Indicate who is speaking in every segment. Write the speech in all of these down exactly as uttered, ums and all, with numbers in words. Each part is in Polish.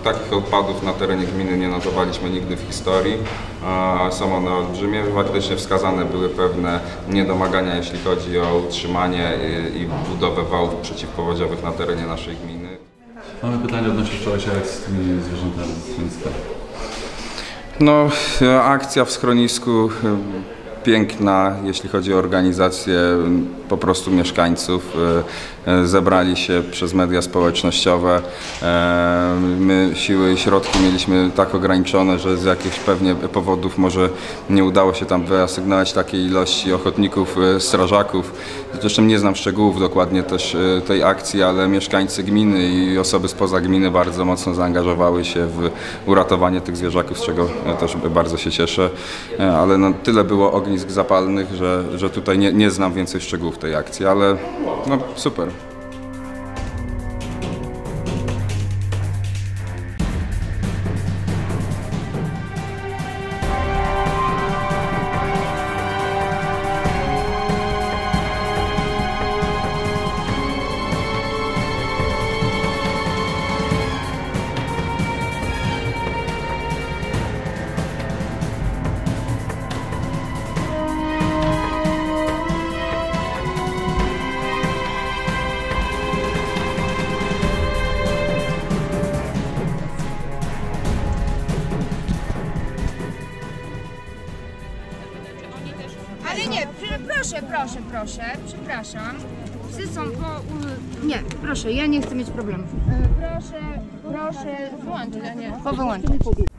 Speaker 1: takich odpadów na terenie gminy nie notowaliśmy nigdy w historii. Są one olbrzymie. Faktycznie wskazane były pewne niedomagania, jeśli chodzi o utrzymanie i budowę wałów przeciwpowodziowych na terenie naszej gminy.
Speaker 2: Mamy pytanie odnośnie wczorajszej akcji z tymi zwierzętami z schroniska.
Speaker 1: No, akcja w schronisku piękna, jeśli chodzi o organizację po prostu mieszkańców. Zebrali się przez media społecznościowe. My siły i środki mieliśmy tak ograniczone, że z jakichś pewnie powodów może nie udało się tam wyasygnować takiej ilości ochotników, strażaków. Zresztą nie znam szczegółów dokładnie też tej akcji, ale mieszkańcy gminy i osoby spoza gminy bardzo mocno zaangażowały się w uratowanie tych zwierzaków, z czego też bardzo się cieszę. Ale no, tyle było ognisk zapalnych, że, że tutaj nie, nie znam więcej szczegółów tej akcji, ale no, super.
Speaker 3: Ale nie, proszę, proszę, proszę, przepraszam. Psy są po... Nie, proszę, ja nie chcę mieć problemów. Proszę, proszę wyłączyć, a nie powyłączyć.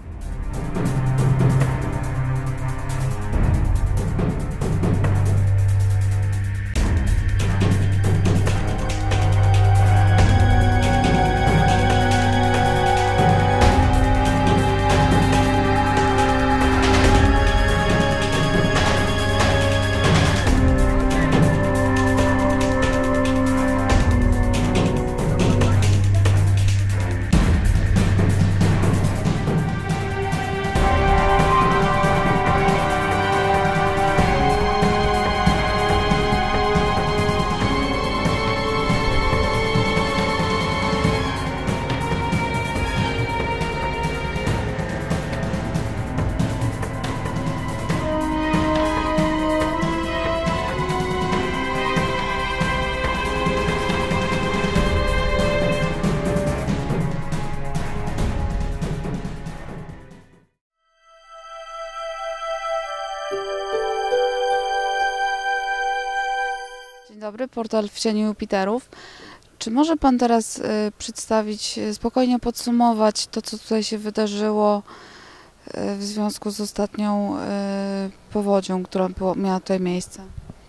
Speaker 4: Dzień dobry, portal W cieniu Jupiterów. Czy może Pan teraz y, przedstawić, y, spokojnie podsumować to, co tutaj się wydarzyło y, w związku z ostatnią y, powodzią, która było, miała tutaj miejsce?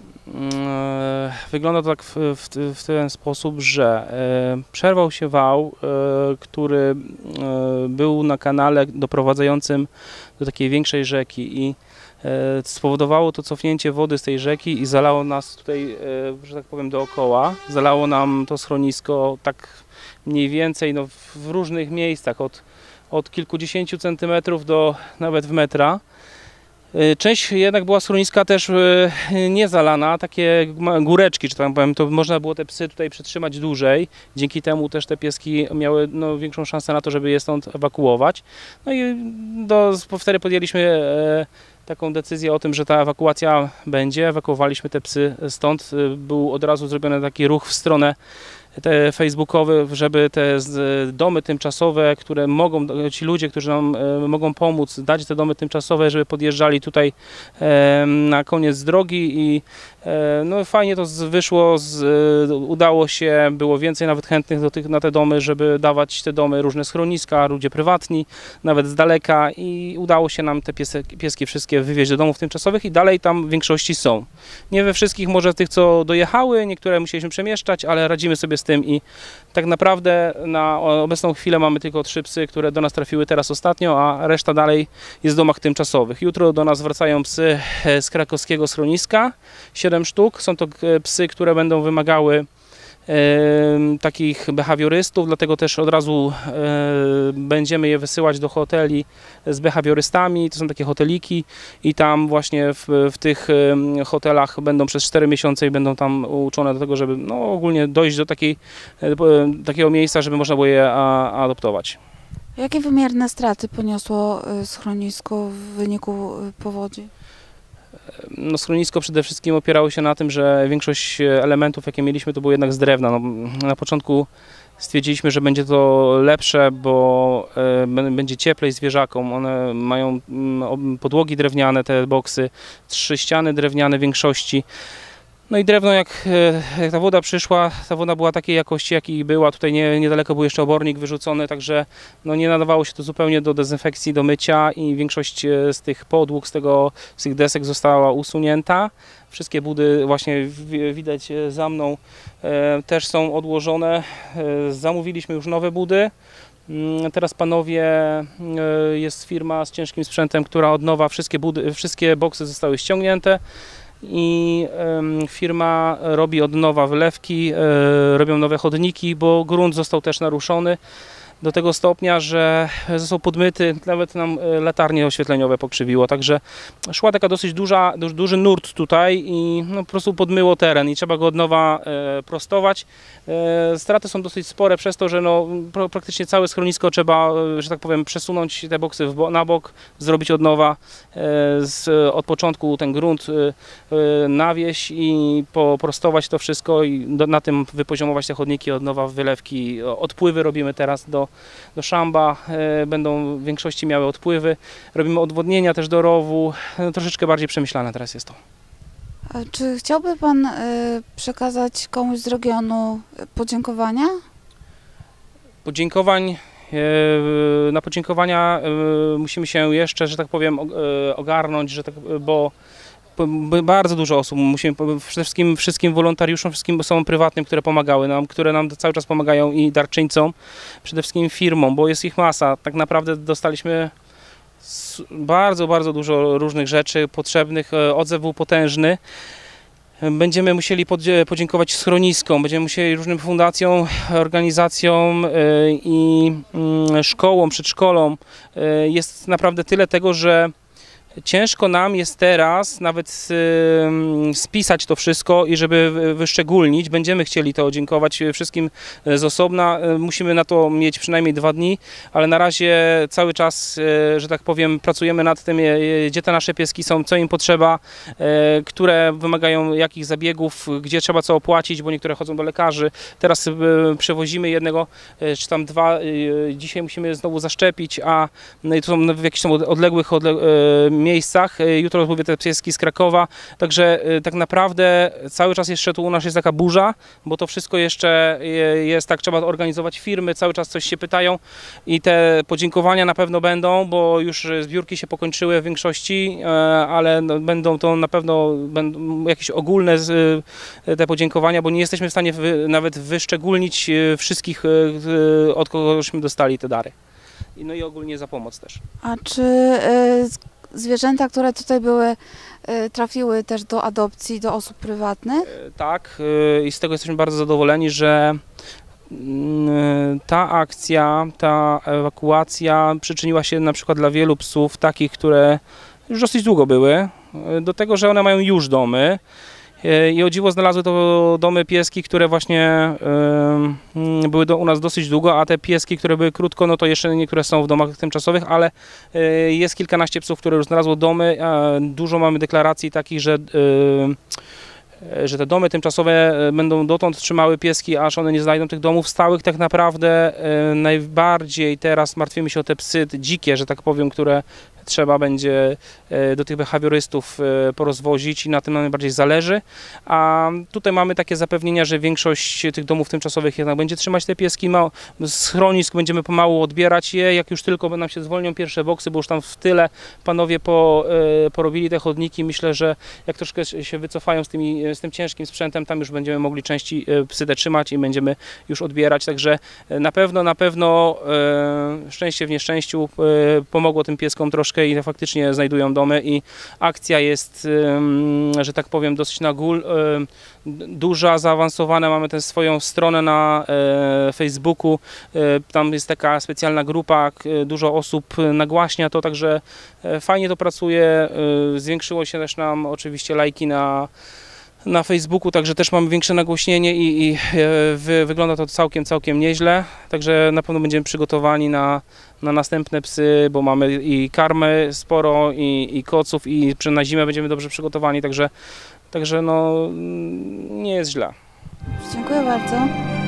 Speaker 5: Wygląda to tak w, w, w ten sposób, że przerwał się wał, który był na kanale doprowadzającym do takiej większej rzeki i spowodowało to cofnięcie wody z tej rzeki i zalało nas tutaj, że tak powiem, dookoła. Zalało nam to schronisko tak mniej więcej no, w różnych miejscach, od, od kilkudziesięciu centymetrów do nawet w metra. Część jednak była schroniska też nie zalana, takie góreczki, czy tak powiem, to można było te psy tutaj przetrzymać dłużej. Dzięki temu też te pieski miały no, większą szansę na to, żeby je stąd ewakuować. No i do, wtedy podjęliśmy taką decyzję o tym, że ta ewakuacja będzie. Ewakuowaliśmy te psy stąd. Był od razu zrobiony taki ruch w stronę te facebookowe, żeby te domy tymczasowe, które mogą, ci ludzie, którzy nam mogą pomóc, dać te domy tymczasowe, żeby podjeżdżali tutaj na koniec drogi i no fajnie to wyszło, udało się, było więcej nawet chętnych do tych, na te domy, żeby dawać te domy, różne schroniska, ludzie prywatni, nawet z daleka i udało się nam te piesek, pieski wszystkie wywieźć do domów tymczasowych i dalej tam w większości są. Nie we wszystkich może tych, co dojechały, niektóre musieliśmy przemieszczać, ale radzimy sobie z tym i tak naprawdę na obecną chwilę mamy tylko trzy psy, które do nas trafiły teraz ostatnio, a reszta dalej jest w domach tymczasowych. Jutro do nas wracają psy z krakowskiego schroniska, siedem sztuk. Są to psy, które będą wymagały e, takich behawiorystów, dlatego też od razu e, będziemy je wysyłać do hoteli z behawiorystami. To są takie hoteliki i tam właśnie w, w tych e, hotelach będą przez cztery miesiące i będą tam uczone do tego, żeby no, ogólnie dojść do takiej, e, takiego miejsca, żeby można było je a, adoptować.
Speaker 4: Jakie wymierne straty poniosło schronisko w wyniku powodzi?
Speaker 5: No, schronisko przede wszystkim opierało się na tym, że większość elementów, jakie mieliśmy, to było jednak z drewna. No, na początku stwierdziliśmy, że będzie to lepsze, bo e, będzie cieplej zwierzakom. One mają m, podłogi drewniane, te boksy, trzy ściany drewniane w większości. No i drewno, jak, jak ta woda przyszła, ta woda była takiej jakości, jakiej była. Tutaj nie, niedaleko był jeszcze obornik wyrzucony, także no nie nadawało się to zupełnie do dezynfekcji, do mycia i większość z tych podłóg, z, tego, z tych desek została usunięta. Wszystkie budy, właśnie widać za mną, e, też są odłożone. E, zamówiliśmy już nowe budy. Teraz panowie, jest firma z ciężkim sprzętem, która od nowa wszystkie budy, wszystkie boksy zostały ściągnięte. I y, firma robi od nowa wylewki, y, robią nowe chodniki, bo grunt został też naruszony do tego stopnia, że został podmyty, nawet nam latarnie oświetleniowe pokrzywiło, także szła taka dosyć duża, duży, duży nurt tutaj i no, po prostu podmyło teren i trzeba go od nowa e, prostować. E, straty są dosyć spore przez to, że no, pra, praktycznie całe schronisko trzeba, że tak powiem, przesunąć te boksy w bo, na bok, zrobić od nowa, e, z, od początku ten grunt e, nawieść i poprostować to wszystko i do, na tym wypoziomować te chodniki, od nowa wylewki, odpływy robimy teraz do do szamba, e, będą w większości miały odpływy. Robimy odwodnienia też do rowu, e, troszeczkę bardziej przemyślane teraz jest to.
Speaker 4: A czy chciałby Pan e, przekazać komuś z regionu podziękowania?
Speaker 5: Podziękowań, e, na podziękowania e, musimy się jeszcze, że tak powiem, e, ogarnąć, że tak, bo bardzo dużo osób, musimy, przede wszystkim wszystkim wolontariuszom, wszystkim osobom prywatnym, które pomagały nam, które nam cały czas pomagają i darczyńcom, przede wszystkim firmom, bo jest ich masa. Tak naprawdę dostaliśmy bardzo, bardzo dużo różnych rzeczy potrzebnych, odzew był potężny. Będziemy musieli podziękować schroniskom, będziemy musieli różnym fundacjom, organizacjom i szkołom, przedszkolom. Jest naprawdę tyle tego, że ciężko nam jest teraz nawet y, spisać to wszystko i żeby wyszczególnić. Będziemy chcieli to dziękować wszystkim z osobna. Musimy na to mieć przynajmniej dwa dni, ale na razie cały czas, y, że tak powiem, pracujemy nad tym, y, gdzie te nasze pieski są, co im potrzeba, y, które wymagają jakich zabiegów, gdzie trzeba co opłacić, bo niektóre chodzą do lekarzy. Teraz y, przewozimy jednego, y, czy tam dwa. Y, dzisiaj musimy znowu zaszczepić, a y, to są w jakichś tam odległych odle y, miejscach. Jutro mówię te pieski z Krakowa, także tak naprawdę cały czas jeszcze tu u nas jest taka burza, bo to wszystko jeszcze jest tak, trzeba organizować firmy, cały czas coś się pytają i te podziękowania na pewno będą, bo już zbiórki się pokończyły w większości, ale będą to na pewno będą jakieś ogólne te podziękowania, bo nie jesteśmy w stanie nawet wyszczególnić wszystkich, od kogośmy dostali te dary. No i ogólnie za pomoc też.
Speaker 4: A czy y zwierzęta, które tutaj były, trafiły też do adopcji, do osób prywatnych?
Speaker 5: Tak, i z tego jesteśmy bardzo zadowoleni, że ta akcja, ta ewakuacja przyczyniła się na przykład dla wielu psów, takich, które już dosyć długo były, do tego, że one mają już domy. I o dziwo znalazły to domy pieski, które właśnie y, były do, u nas dosyć długo, a te pieski, które były krótko, no to jeszcze niektóre są w domach tymczasowych, ale y, jest kilkanaście psów, które już znalazło domy. Y, dużo mamy deklaracji takich, że, y, że te domy tymczasowe będą dotąd trzymały pieski, aż one nie znajdą tych domów stałych. Tak naprawdę y, najbardziej teraz martwimy się o te psy dzikie, że tak powiem, które trzeba będzie do tych behawiorystów porozwozić i na tym nam najbardziej zależy. A tutaj mamy takie zapewnienia, że większość tych domów tymczasowych jednak będzie trzymać te pieski. Schronisk będziemy pomału odbierać je, jak już tylko nam się zwolnią pierwsze boksy, bo już tam w tyle panowie po, porobili te chodniki. Myślę, że jak troszkę się wycofają z, tymi, z tym ciężkim sprzętem, tam już będziemy mogli części psy te trzymać i będziemy już odbierać. Także na pewno, na pewno szczęście w nieszczęściu pomogło tym pieskom troszkę i faktycznie znajdują domy i akcja jest, że tak powiem, dosyć na gól, duża, zaawansowana. Mamy tę swoją stronę na Facebooku, tam jest taka specjalna grupa, dużo osób nagłaśnia to, także fajnie to pracuje. Zwiększyło się też nam oczywiście lajki na na Facebooku, także też mamy większe nagłośnienie i, i wy, wygląda to całkiem, całkiem nieźle, także na pewno będziemy przygotowani na, na następne psy, bo mamy i karmy sporo, i, i koców, i na zimę będziemy dobrze przygotowani, także, także no, nie jest źle.
Speaker 4: Dziękuję bardzo.